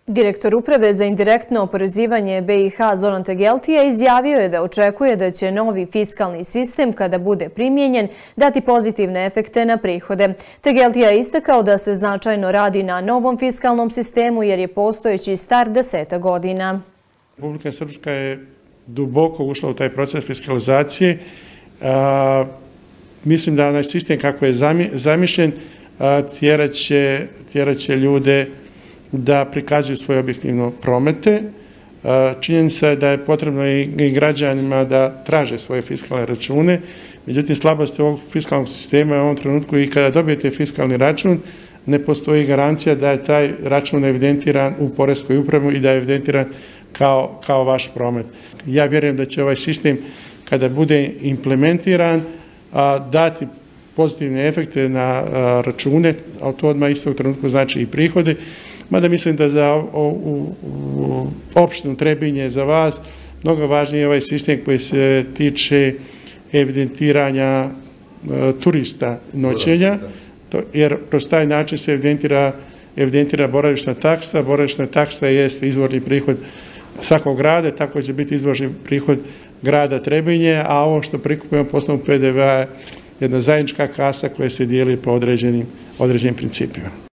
Direktor Uprave za indirektno oporezivanje BiH Zoran Tegeltija izjavio je da očekuje da će novi fiskalni sistem, kada bude primijenjen, dati pozitivne efekte na prihode. Tegeltija je istakao da se značajno radi na novom fiskalnom sistemu jer je postojeći star 10 godina. Republika Srpska je duboko ušla u taj proces fiskalizacije. Mislim da onaj sistem kako je zamišljen tjeraće ljude da prikazuju svoje objektivno promete. Činjenica je da je potrebno i građanima da traže svoje fiskalne račune. Međutim, slabost ovog fiskalnog sistema je u ovom trenutku i kada dobijete fiskalni račun, ne postoji garancija da je taj račun evidentiran u poreskoj upravi i da je evidentiran kao vaš promet. Ja vjerujem da će ovaj sistem, kada bude implementiran, dati pozitivne efekte na račune, a to odmah istog trenutku znači i prihode. Mada mislim da za opštinu Trebinje, za vas, mnogo važniji je ovaj sistem koji se tiče evidentiranja turista noćenja, jer kroz taj način se evidentira boravišna taksa. Boravišna taksa jeste izvorni prihod svakog grada, tako će biti izvorni prihod grada Trebinje, a ovo što prikupujemo po osnovu PDV-a je jedna zajednička kasa koja se dijeli po određenim principima.